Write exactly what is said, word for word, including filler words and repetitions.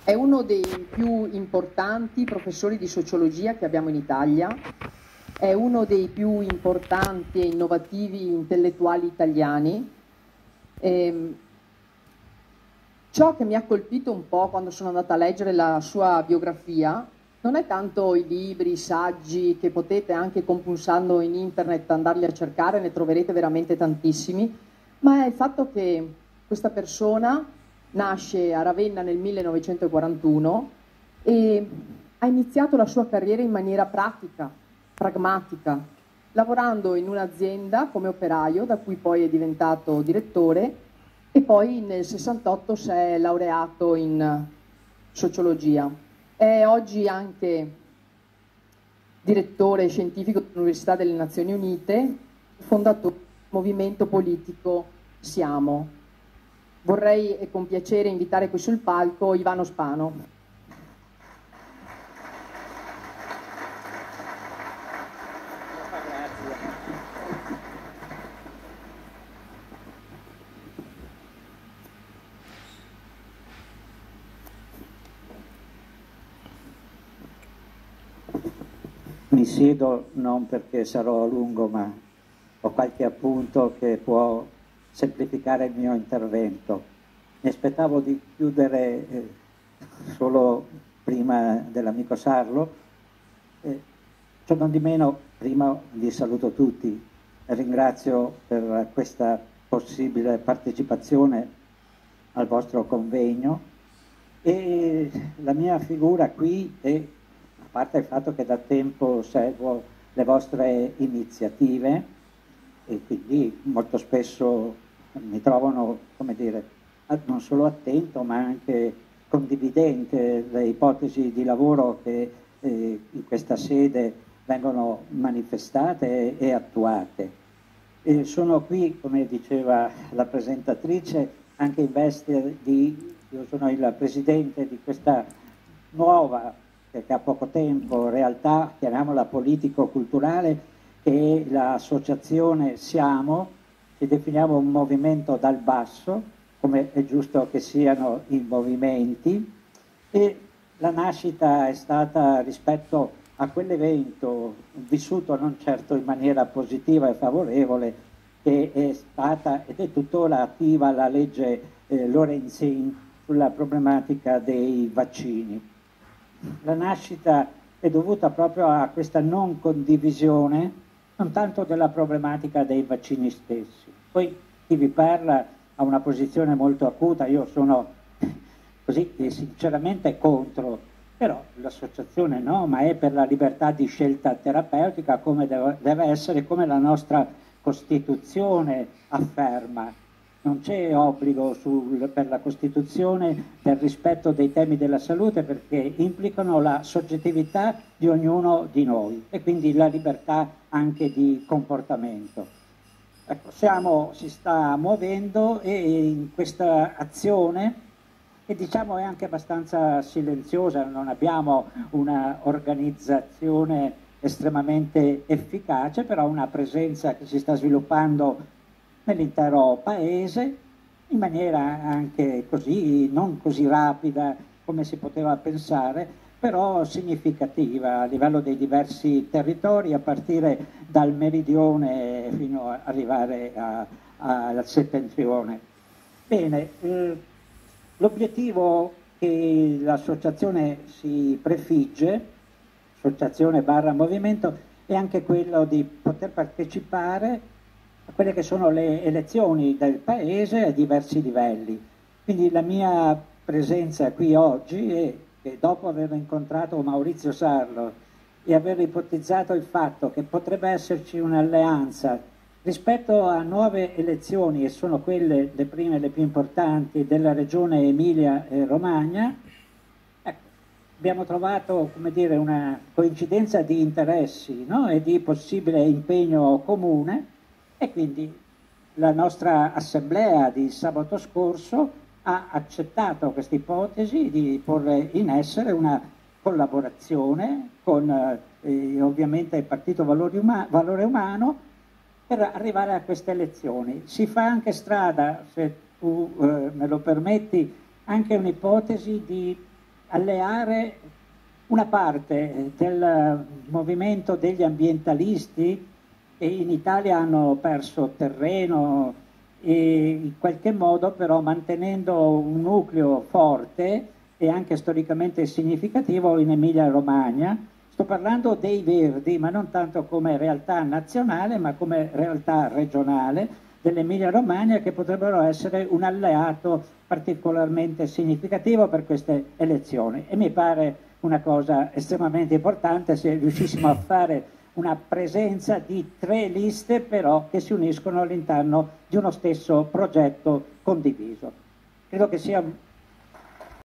È uno dei più importanti professori di sociologia che abbiamo in Italia, è uno dei più importanti e innovativi intellettuali italiani. E ciò che mi ha colpito un po' quando sono andata a leggere la sua biografia non è tanto i libri, i saggi, che potete anche compulsando in internet andarli a cercare, ne troverete veramente tantissimi, ma è il fatto che questa persona nasce a Ravenna nel millenovecentoquarantuno e ha iniziato la sua carriera in maniera pratica, pragmatica, lavorando in un'azienda come operaio, da cui poi è diventato direttore, e poi nel sessantotto si è laureato in sociologia. È oggi anche direttore scientifico dell'Università delle Nazioni Unite, fondatore del movimento politico Siamo. Vorrei e con piacere invitare qui sul palco Ivano Spano. Mi siedo non perché sarò lungo, ma ho qualche appunto che può semplificare il mio intervento. Mi aspettavo di chiudere eh, solo prima dell'amico Sarlo. Eh, ciò non di meno, prima vi saluto tutti e ringrazio per questa possibile partecipazione al vostro convegno. E la mia figura qui è, a parte il fatto che da tempo seguo le vostre iniziative e quindi molto spesso mi trovano, come dire, non solo attento ma anche condividente le ipotesi di lavoro che eh, in questa sede vengono manifestate e, e attuate. E sono qui, come diceva la presentatrice, anche in veste di, io sono il presidente di questa nuova, perché ha poco tempo, realtà, chiamiamola politico-culturale, che è l'associazione Siamo, che definiamo un movimento dal basso, come è giusto che siano i movimenti, e la nascita è stata rispetto a quell'evento vissuto non certo in maniera positiva e favorevole, che è stata ed è tuttora attiva la legge eh, Lorenzin sulla problematica dei vaccini. La nascita è dovuta proprio a questa non condivisione, non tanto della problematica dei vaccini stessi. Poi chi vi parla ha una posizione molto acuta, io sono così sinceramente contro, però l'associazione no, ma è per la libertà di scelta terapeutica come deve, deve essere, come la nostra Costituzione afferma. Non c'è obbligo sul, per la Costituzione del rispetto dei temi della salute perché implicano la soggettività di ognuno di noi e quindi la libertà anche di comportamento. Ecco, Siamo si sta muovendo e in questa azione, che diciamo è anche abbastanza silenziosa, non abbiamo una organizzazione estremamente efficace, però una presenza che si sta sviluppando nell'intero paese in maniera anche così, non così rapida come si poteva pensare, però significativa a livello dei diversi territori, a partire dal meridione fino ad arrivare al settentrione. Bene, eh, l'obiettivo che l'associazione si prefigge, associazione barra movimento, è anche quello di poter partecipare a quelle che sono le elezioni del Paese a diversi livelli. Quindi la mia presenza qui oggi è che dopo aver incontrato Maurizio Sarlo e aver ipotizzato il fatto che potrebbe esserci un'alleanza rispetto a nuove elezioni, e sono quelle le prime e le più importanti della regione Emilia e Romagna, ecco, abbiamo trovato, come dire, una coincidenza di interessi, no? E di possibile impegno comune, e quindi la nostra assemblea di sabato scorso ha accettato questa ipotesi di porre in essere una collaborazione con eh, ovviamente il Partito Valori Uma- Valore Umano per arrivare a queste elezioni. Si fa anche strada, se tu eh, me lo permetti, anche un'ipotesi di alleare una parte del movimento degli ambientalisti che in Italia hanno perso terreno e in qualche modo però mantenendo un nucleo forte e anche storicamente significativo in Emilia-Romagna. Sto parlando dei Verdi, ma non tanto come realtà nazionale, ma come realtà regionale dell'Emilia-Romagna, che potrebbero essere un alleato particolarmente significativo per queste elezioni. E mi pare una cosa estremamente importante se riuscissimo a fare una presenza di tre liste però che si uniscono all'interno di uno stesso progetto condiviso. Credo che sia